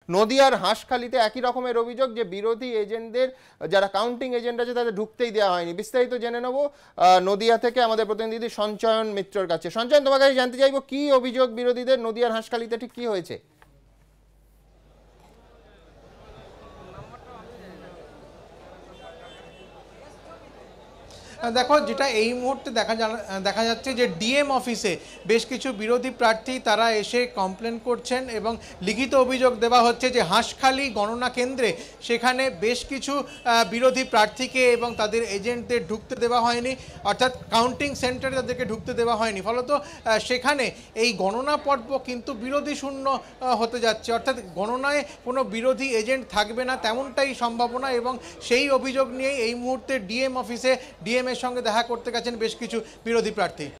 নদিয়ার হাঁসখালিতে একই রকমের অভিযোগ যে বিরোধী এজেন্টদের, যারা কাউন্টিং এজেন্ট আছে, তাদের ঢুকতেই দেওয়া হয়নি। বিস্তারিত জেনে নেব নদিয়া থেকে আমাদের প্রতিনিধি সঞ্চয়ন মিত্রর কাছে। সঞ্চয়ন, তোমার কাছে জানতে চাইবো কি অভিযোগ বিরোধীদের, নদিয়ার হাঁসখালিতে ঠিক কি হয়েছে? দেখো, যেটা এই মুহূর্তে দেখা যাচ্ছে যে ডিএম অফিসে বেশ কিছু বিরোধী প্রার্থী তারা এসে কমপ্লেন করছেন এবং লিখিত অভিযোগ দেওয়া হচ্ছে যে হাঁসখালি গণনা কেন্দ্রে সেখানে বেশ কিছু বিরোধী প্রার্থীকে এবং তাদের এজেন্টদের ঢুকতে দেওয়া হয়নি, অর্থাৎ কাউন্টিং সেন্টারে তাদেরকে ঢুকতে দেওয়া হয়নি। ফলত সেখানে এই গণনা পর্ব কিন্তু বিরোধী শূন্য হতে যাচ্ছে, অর্থাৎ গণনায় কোনো বিরোধী এজেন্ট থাকবে না তেমনটাই সম্ভাবনা। এবং সেই অভিযোগ নিয়েই এই মুহূর্তে ডিএম অফিসে ডিএম এর সঙ্গে দেখা করতে গেছেন বেশ কিছু বিরোধী প্রার্থী।